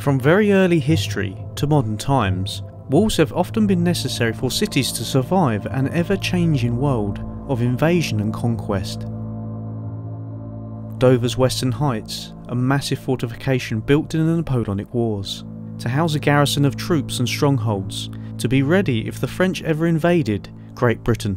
From very early history to modern times, walls have often been necessary for cities to survive an ever-changing world of invasion and conquest. Dover's Western Heights, a massive fortification built in the Napoleonic Wars, to house a garrison of troops and strongholds, to be ready if the French ever invaded Great Britain.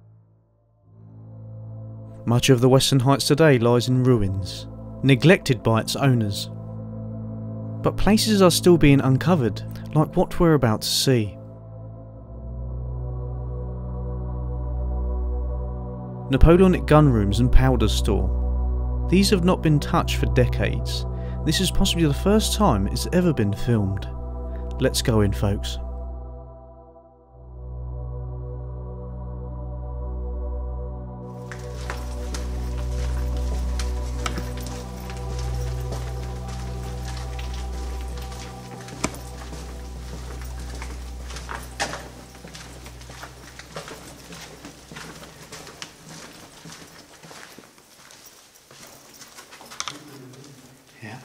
Much of the Western Heights today lies in ruins, neglected by its owners. But places are still being uncovered, like what we're about to see. Napoleonic gun rooms and powder store. These have not been touched for decades. This is possibly the first time it's ever been filmed. Let's go in, folks. Yeah.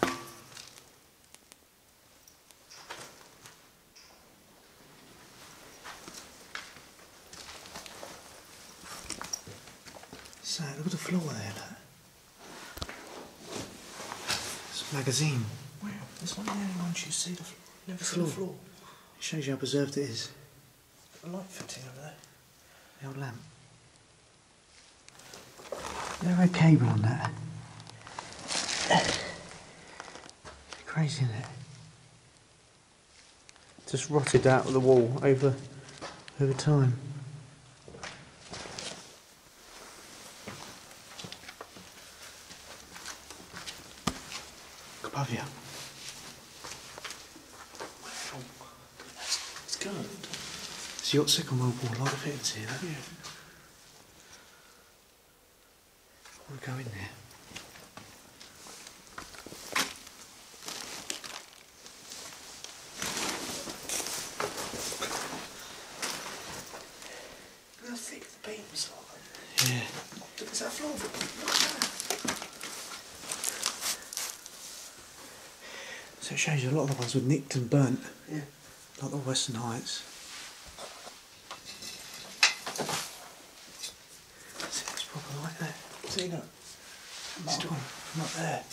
So, look at the floor there, look. It's a magazine. Where? This one the only one you see the floor. Never see the floor. It shows you how preserved it is. A light fitting over there. The old lamp. There a cable on that. Crazy, isn't it? Just rotted out of the wall over time. Look above you. Wow. It's good. So you got Second World War light fittings here, don't you? We'll go in there. How thick the beams are. Yeah. Look at that floor. Look at that. So it shows you a lot of the ones were nicked and burnt. Yeah. Like the Western Heights. See, it's proper like that. See that? Still from up there.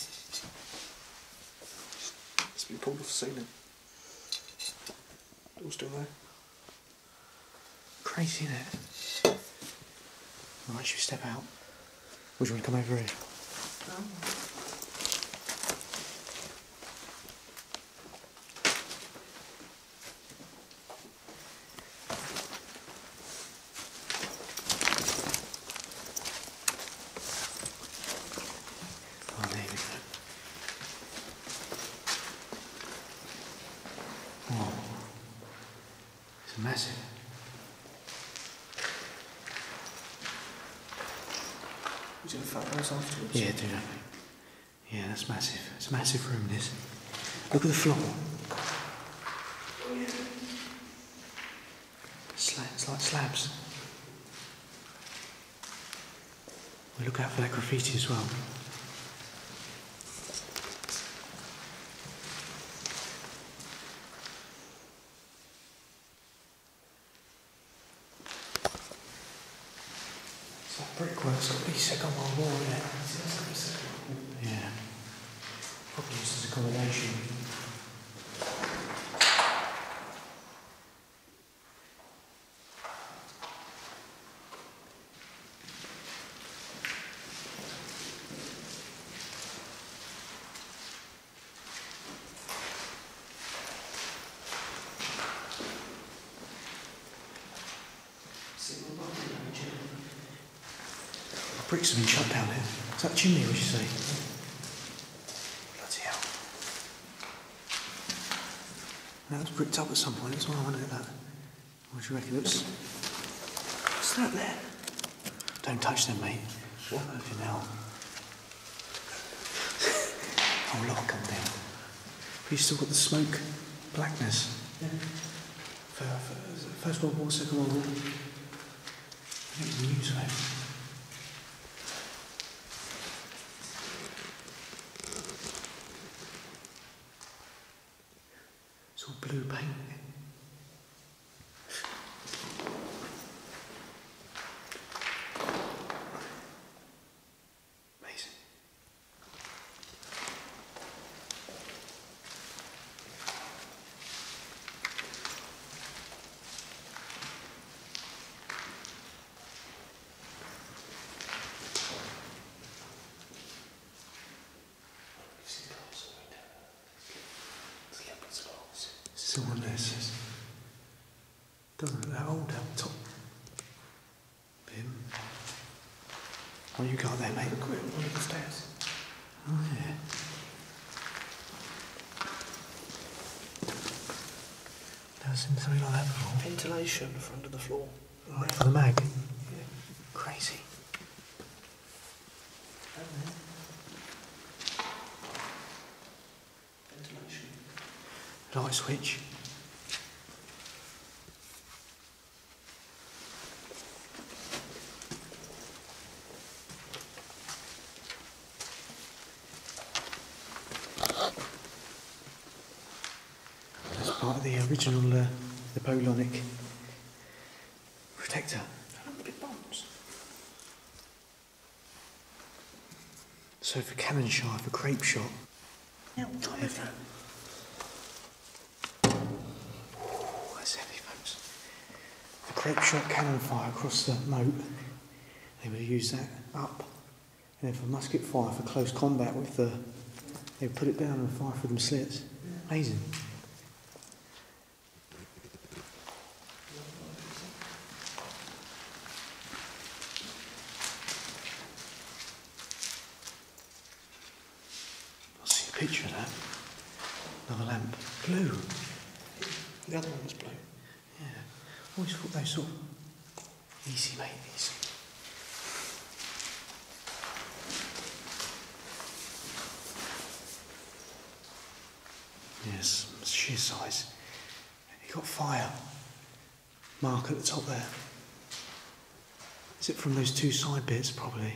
It's been pulled off the ceiling. All still there. Crazy, isn't it? Right, should we step out? Or do you want to come over here? Oh, there we go. Oh, it's massive. Would you have photos afterwards? Yeah, do that. Yeah, that's massive. It's a massive room, this. Look at the floor. Oh, yeah. It's like slabs. We look out for that graffiti as well. It's like brickwork's got to be Second World War, isn't it? Yeah. Probably used as accommodation. Bricks have been shut down here. Is that a chimney, would you say? Bloody hell. That was bricked up at some point as well, wasn't it? That. What do you reckon? What's that there? Don't touch them, mate. What? Fucking hell. Oh, lot come down. But you've still got the smoke blackness. Yeah. First World War, Second World War. I think it's news, mate. blue paint. Amazing. Still on there, says. Doesn't look that old up top. Bim. What you got there, mate? Quick, one of the stairs. Oh, yeah. Never seen something like that before. Ventilation at the front of the floor. Right, for the mag. Yeah. Crazy. Ventilation. Light switch. That's part of the original Napoleonic protector. I love the big bombs. So for cannon shot, for grape shot. Yeah, what time is that? Ooh, that's heavy, folks. For grape shot cannon fire across the moat, they would use that up. And then for musket fire, for close combat with the, they would put it down and fire through them slits. Amazing. I'll see a picture of that. Another lamp. Blue. The other one was blue. Yeah. Always thought they sort of easy, mate, easy. Yes, sheer size. You got fire mark at the top there. Is it from those two side bits, probably?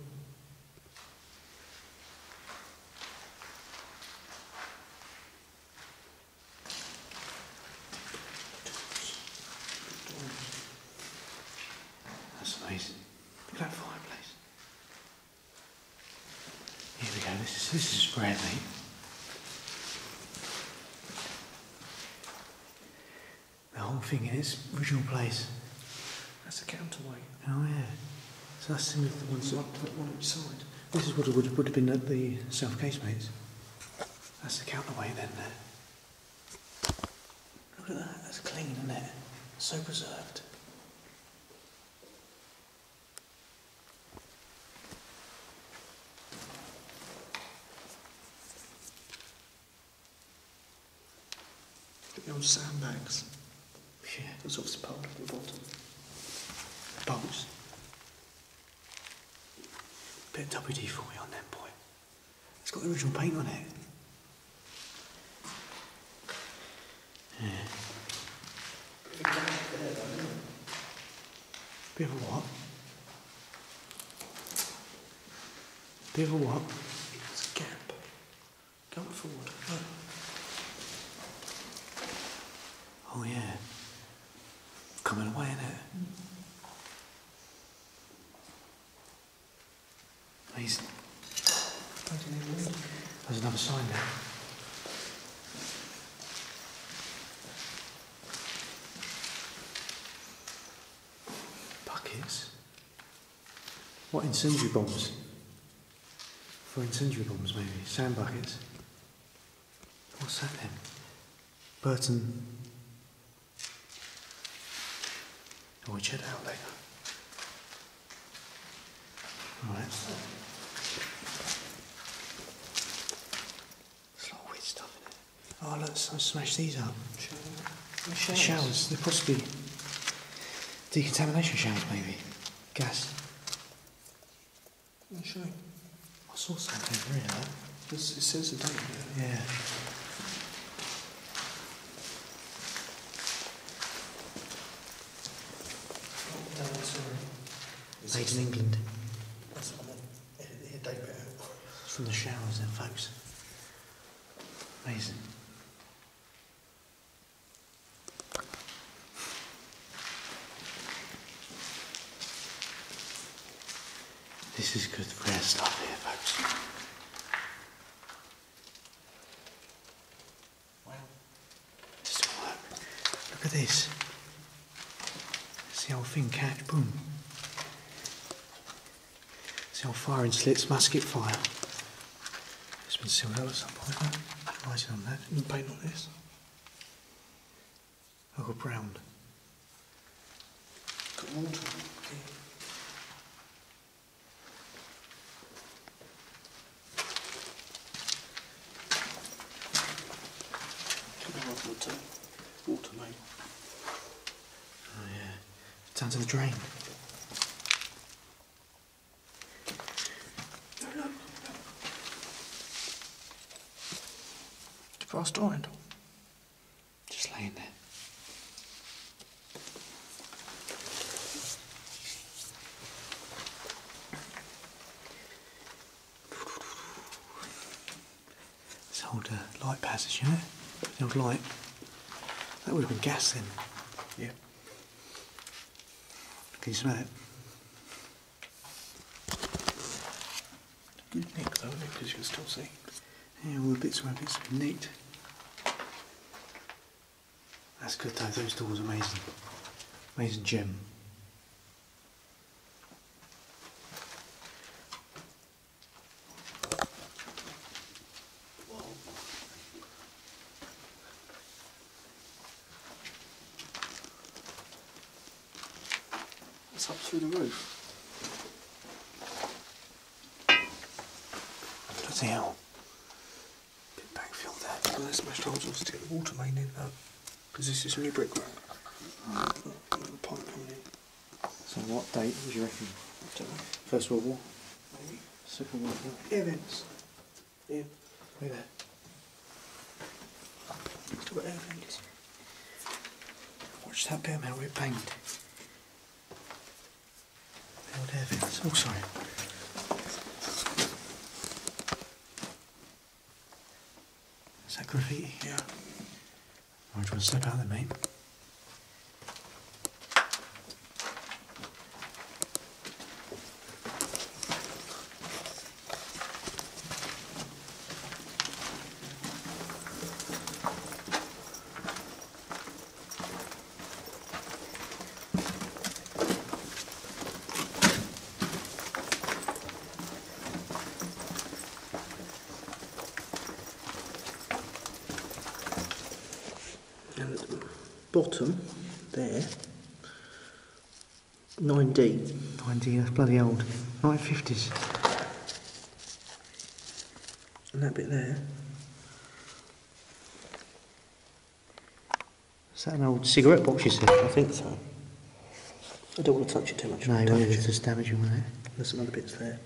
That's amazing. Look at that fireplace. Here we go. This is rare, mate. The whole thing in its original place. That's a counterweight. Oh yeah. So that's similar to the ones up one each side. This is what it would have been at the South Casemates. That's the counterweight then there. Look at that. That's clean, isn't it? So preserved. Look at the old sandbags. Yeah. That's obviously part of the bottom. Bolts. Bit of WD-40 on that point. It's got the original paint on it. Yeah. Bit of a what? Bit of a what? It's a gap. Going forward. Look. Oh yeah. Coming away, innit? Amazing. There's another sign there. Buckets? What, incendiary bombs? For incendiary bombs, maybe. Sand buckets. What's that then? Burton. Oh, we'll check that out later. Alright. There's a lot of weird stuff in it. Oh, let's smash these up. The showers. They're possibly decontamination showers, maybe. Gas. I'll show you. I saw something really like that. It says the date there. Yeah. Made in England. That's what I meant. Here, date bit out. It's from the showers then, folks. Amazing. This is good rare stuff here, folks. Wow. This will work. Look at this. See how thing catch, boom. See how firing slits, musket fire. It's been sealed out at some point, huh? Writing on that. You can paint on this. I've got brown. Got water. Water, mate. Oh yeah. Down to the drain. Fast ironed. Just laying there. This old light passage, you know? The old light. That would have been gas then. Yeah. Can you smell it? Good nick though, isn't it? Because you can still see. Yeah, all the bits where it's been nicked. That's good though, those doors are amazing. Amazing gem. It's up through the roof. Bloody hell. Bit backfill there. Well, that's smashed holes. I'll stick the water main in though. Because this is new brickwork. The pipe coming in. So what date would you reckon? Don't know. First World War? Maybe. Second World War? Air vents. Yeah. Look at that. Still got air vents. Watch that bit how it banged. The old air vents. Oh, sorry. Is that graffiti? Yeah. Right, do you want to step out there, mate? And at the bottom, there, 9D. 90, that's bloody old. 1950s. And that bit there, Is that an old cigarette box, you said? I think so. I don't want to touch it too much. No, Damage it's it. just damaging, wasn't it? There's some other bits there.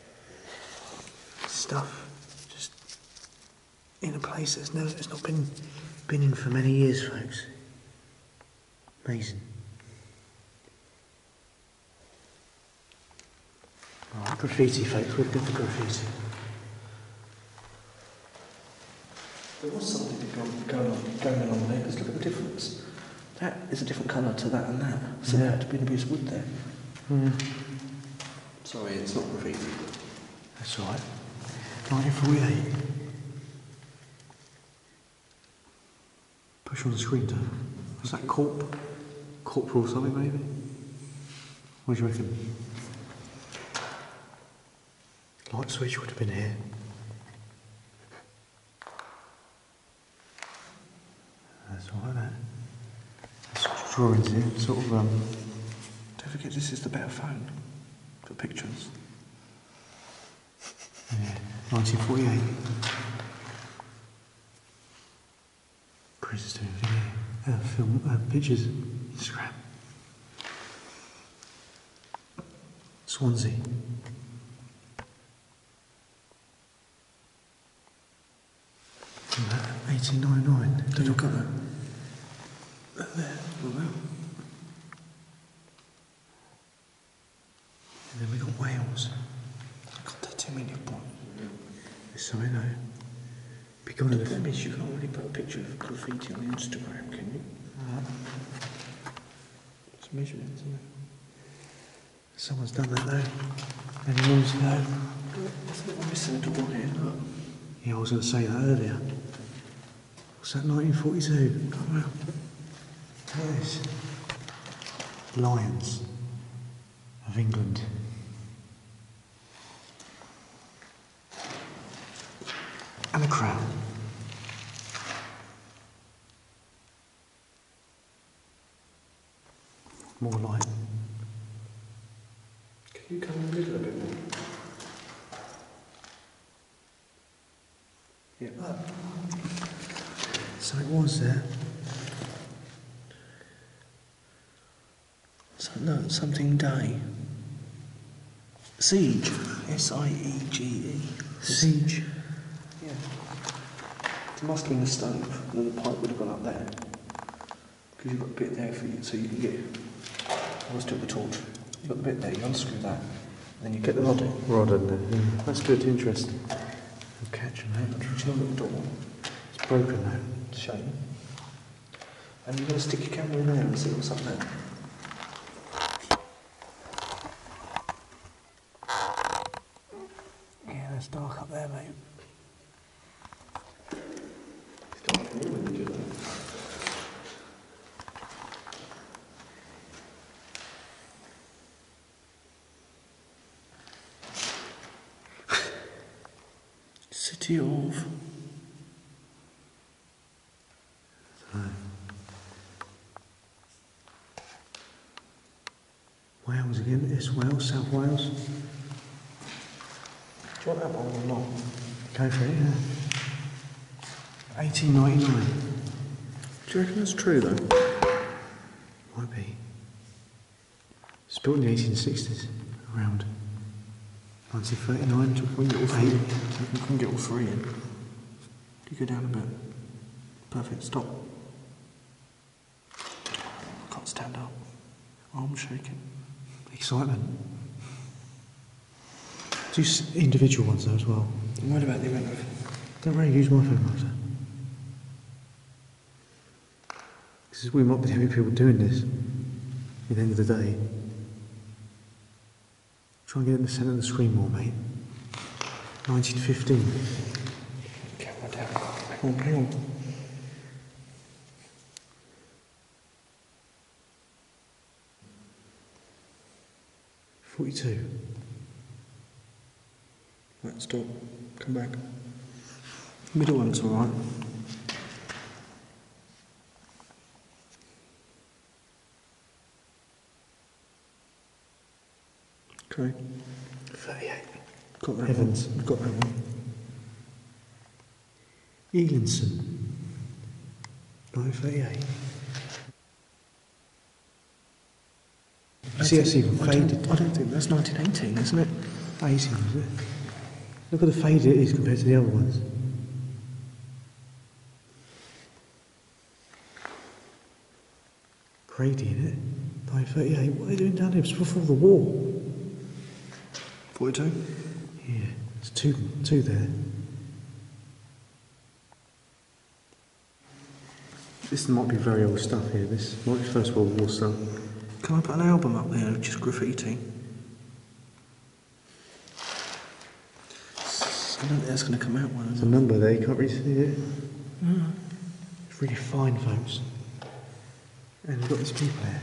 Stuff just in a place that's no, it's not been in for many years, folks. Amazing. Alright, graffiti, folks. We're good for graffiti. There was something going on there, because look at the difference. That is a different colour to that and that. So there had to be an abuse of wood there. Yeah. Sorry, it's not graffiti. That's alright. 1948. Push on the screen, Dave. Was that corporal or something, maybe? What do you reckon? Light switch would have been here. That's alright, that. There's drawings here, sort of, Don't forget this is the better phone for pictures. yeah, 1948. Chris is doing video, film, pictures, Instagram. Swansea. And that, 1899. Did you look at that? That there. Oh wow. And then we got Wales. God, they're too many of one. There's something though. Be gone in The the problem is you can't really put a picture of graffiti on Instagram, can you? It's measurements, isn't it? Someone's done that though. Many moons ago. There's a little missing door here, look. Yeah, I was going to say that earlier. What's that, 1942? Come on. Yes. Lions of England. And a crown. More light. Can you come in the middle a bit more? Yeah. So it was there. So, no, something day. Siege. S-I-E-G-E. Siege. Yeah. It must have been the stove, and then the pipe would have gone up there. Because you've got a bit there for you, so you can get. I was doing the torch. You've got the bit there, you unscrew that, and then you get the rod in. Rod in there. Yeah. That's good, interesting. I'll catch him out. It's not at the door. It's broken now. It's a shame. And you're going to stick your camera in there and see what's up there. Yeah, it's dark up there, mate. It's dark in here when you do that. City of... Wales again, it's Wales, South Wales. Do you want that one or not? Go for it, yeah. 1899. Do you reckon that's true though? Might be. It's built in the 1860s, around 1939 to We can get all three. 8. We can get all three in. Do you go down a bit? Perfect, stop. I can't stand up. Arms shaking. Excitement. Do individual ones though as well. I'm worried about the amount of... Don't really use my phone like that. Because we might be the only people doing this at the end of the day. Try and get it in the centre of the screen more, mate. 1915. Camera down. Hang on, hang on. '42. Right, stop. Come back. Middle one's alright. Okay. 38. Got that Evans. one. Got that one. Eaglinson. 1938. You see, that's even faded. I don't think that's 1918, isn't it? 18, is it? Look at the fade it is compared to the other ones. Grady in it. 1938. What are they doing down here? It's before the war. 42? Yeah, there's two there. This might be very old stuff here. This might be First World War stuff. Can I put an album up there of just graffiti? I don't think that's going to come out well. There's a number there, you can't really see it. It's really fine, folks. And we've got these people here.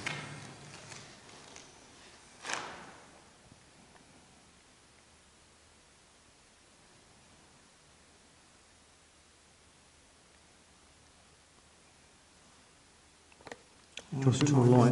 Just a bit more light.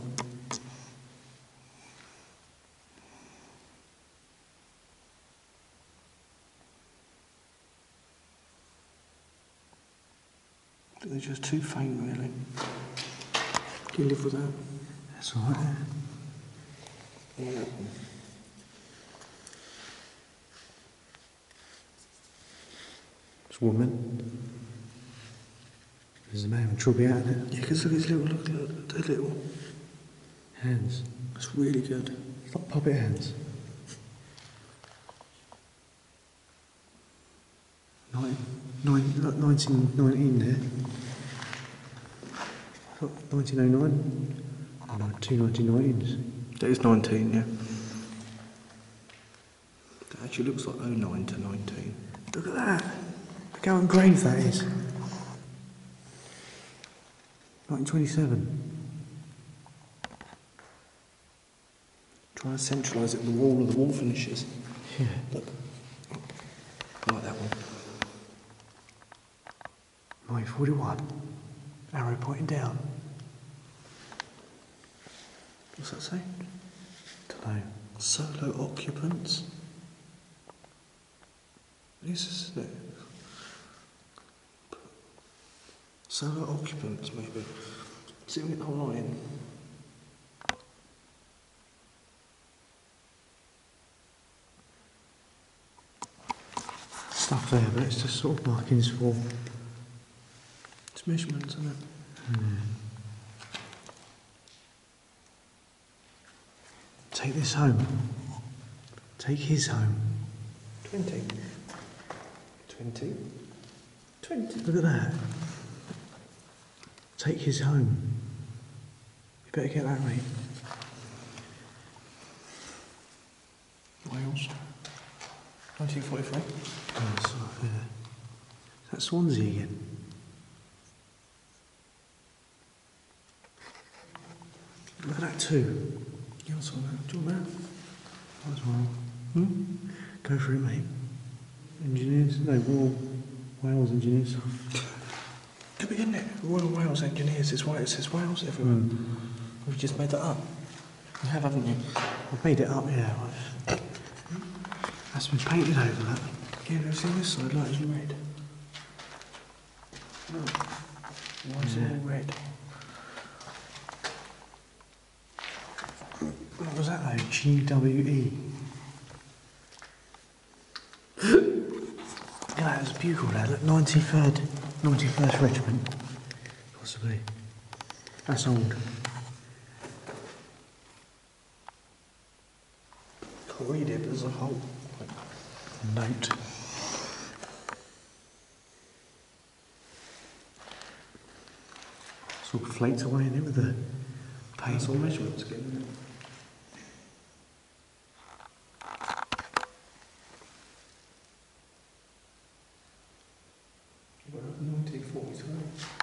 They're just too faint, really. Can you live with that? That's all right. Yeah. It's a woman. There's a man with trouble out in it. Yeah, because look at his look, the little Hands. That's really good. It's like puppet hands. 1919 there. 1909. Oh no, two 1919s. That is 19, yeah. Actually looks like 09 to 19. Look at that. Look how engraved that is. 1927. Try and centralise it in the wall of the wall finishes. Yeah. Look. I like that one. 941. Arrow pointing down. What's that say? Don't know. Solo occupants. This is it. Solo occupants, maybe. See if we get the whole line. Stuff there, but it's just sort of markings for. It's measurements, isn't it? Take this home. Take his home. 20. 20. 20. Look at that. Take his home. You better get that, mate. Wales. 1943. Oh, it's up there. Is that Swansea again? Look at that too. Yeah, I saw that. Do you want that? Might as well. Go for it, mate. Engineers? No, Royal Wales Engineers. Could be, isn't it? Royal Wales Engineers is why it says Wales everywhere. We've just made that up. You have, haven't you? I've made it up, yeah. That's been painted over that. Yeah, have you seen this side like it's red? No. Why is it all red? What was that though? GWE. Yeah, there's a bugle there. Look, 91st Regiment. Possibly. That's old. Can't read it, but there's a whole Note. It's all flaked away in it with the paint. That's all measurements again, isn't it? Well, 1943.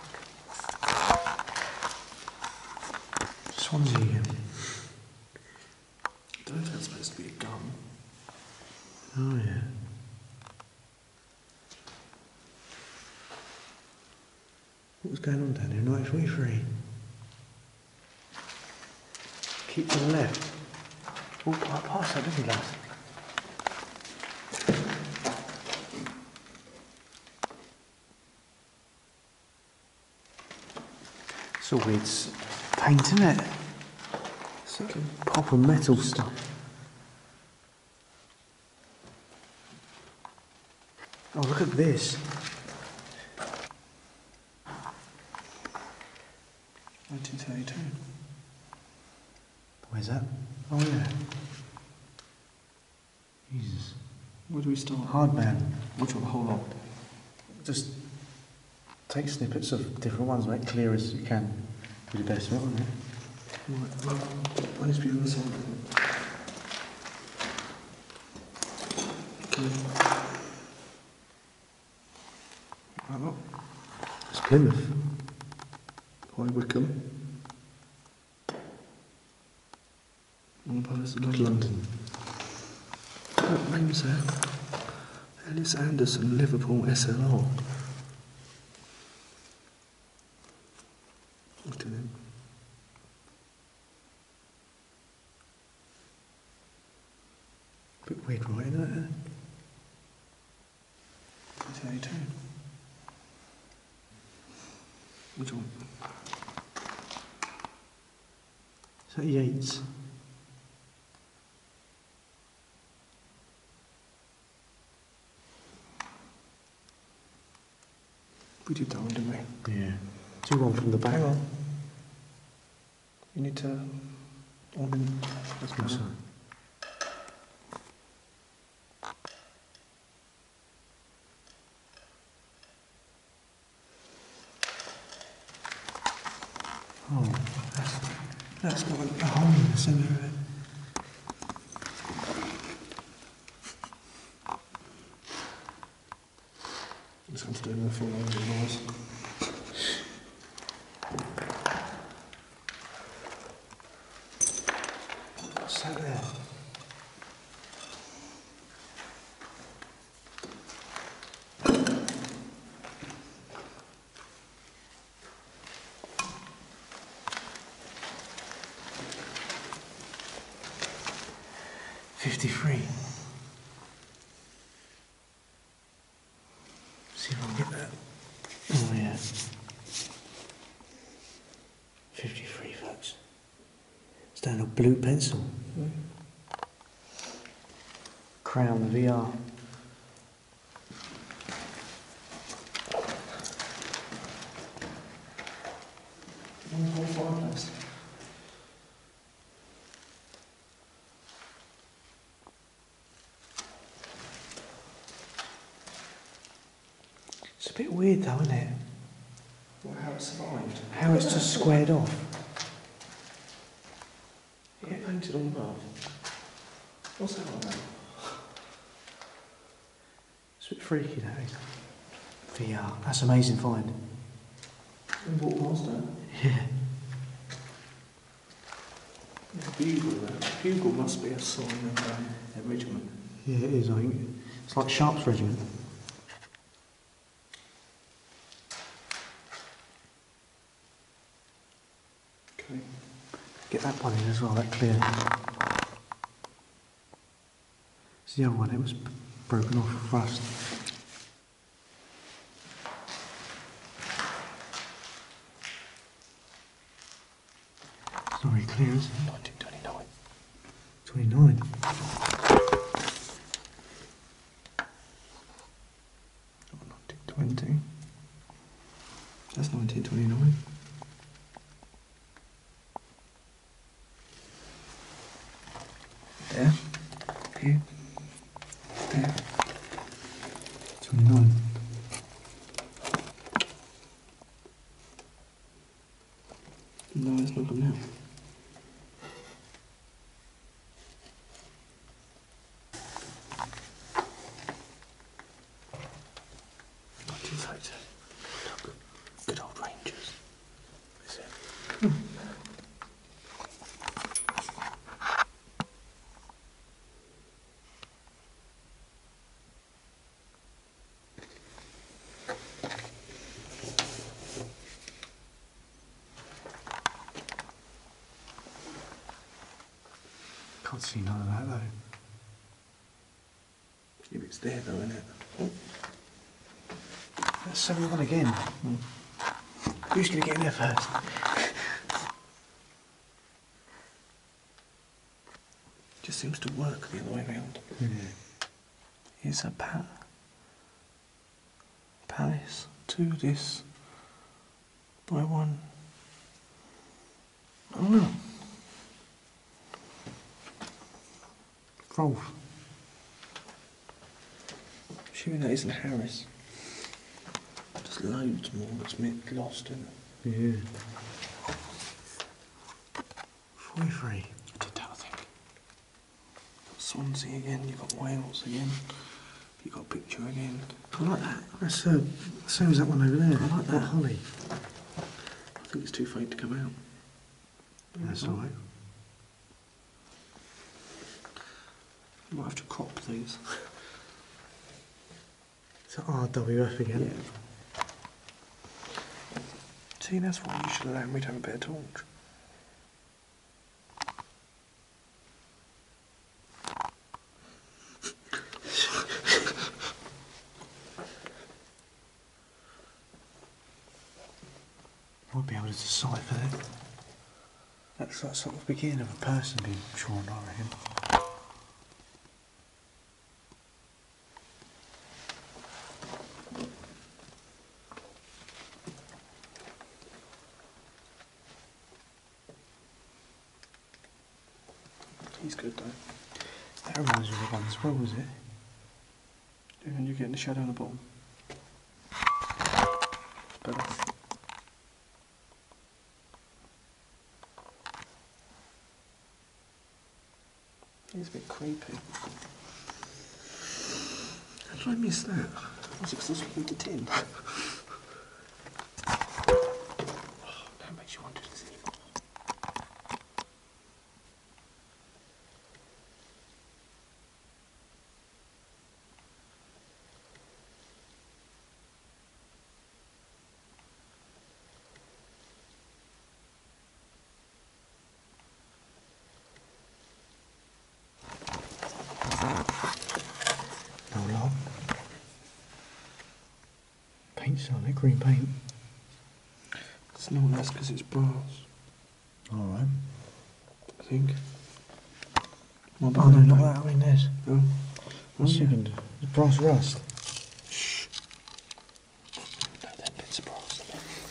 Swansea again. I don't know if that's supposed to be a gun. Oh yeah. What was going on down here? 1943. Keep to the left. Oh, I passed that, didn't we, lads? It's all weird paint, isn't it? It's like proper metal stuff. Oh, look at this. 1932. Where's that? Oh, yeah. Jesus. Where do we start? Hardman. Which one? The whole lot? Just take snippets of different ones, make it clear as you can. Do the best of it, won't it? Right, well, I need to be on the side of it. Okay. Right, look. It's Plymouth. High Wycombe. One above is London. What names there? Ellis Anderson, Liverpool SLR. Look at him. Bit weird writing, isn't it? 1982. Which one? Is that Yates? We did that one, didn't we? Yeah. Do one from the back. Hang on. You need to... That's my son. Oh, that's got a hole in the centre of it. Next one's doing the full engine noise. What's that there? $53. See if I can get that. Oh yeah. 53 folks. It's down a blue pencil. Crown VR. Whole fireplace. It's a bit weird though, isn't it? Well, how it survived. How it's just squared off. Yeah, painted on above. What's that like? It's a bit freaky that is. VR. That's an amazing find. We walked past that. Yeah. There's a bugle there. Bugle must be a sign of their regiment. Yeah, it is, I think. It's like Sharp's regiment. Okay. Get that one in as well, that clear. It's the other one, it was broken off with rust. It's not very clear, is it? 1929. 29. Oh, 1920. That's 1929. There. Here. There. 29. No, it's not coming out. Look, good old Rangers. Is it? Can't see none of that though. If it's there though, isn't it? That's 71 again. Who's going to get in there first? Just seems to work the other way around. Yeah. Here's a palace to this by one. Oh no. Rolf. Assuming that isn't Harris. There's loads more that's lost in it. Yeah. 43. I did that, I think. Got Swansea again, you've got Wales again, you've got Picture again. I like that. That's same as that one over there. I like that. Holly. I think it's too faint to come out. That's alright. You might have to crop these. It's an RWF again. Yeah. See, that's why you should allow me to have a bit of torch. Might be able to decipher that. That's that sort of beginning of a person being drawn, I reckon. He's good though. That reminds me of the one as well, was it? And you're getting the shadow on the bottom. Better. He's a bit creepy. How did I miss that? Was it because I was looking at the tin? Oh, that makes you wonder, doesn't it? No lock. Paint's on it, green paint. It's not, that's because it's brass, Alright. I think. Oh no, not that, I mean there's. Oh. I was thinking, the brass rust. Shh. No, that bit's of brass.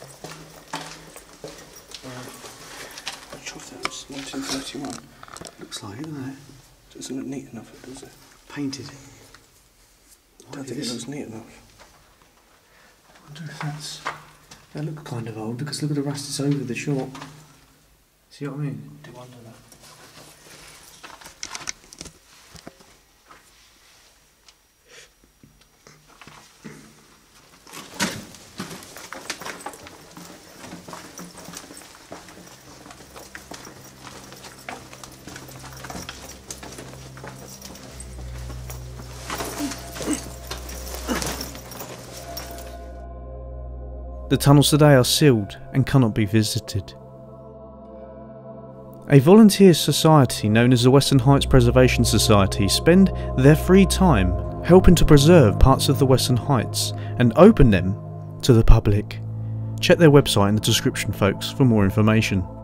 I'm sure that was 1931. Looks like it, doesn't it? Doesn't look neat enough, does it? Painted. I don't think it looks neat enough. I wonder if that's... They look kind of old because look at the rust that's over the short. See what I mean? I do wonder that. The tunnels today are sealed and cannot be visited. A volunteer society known as the Western Heights Preservation Society spend their free time helping to preserve parts of the Western Heights and open them to the public. Check their website in the description, folks, for more information.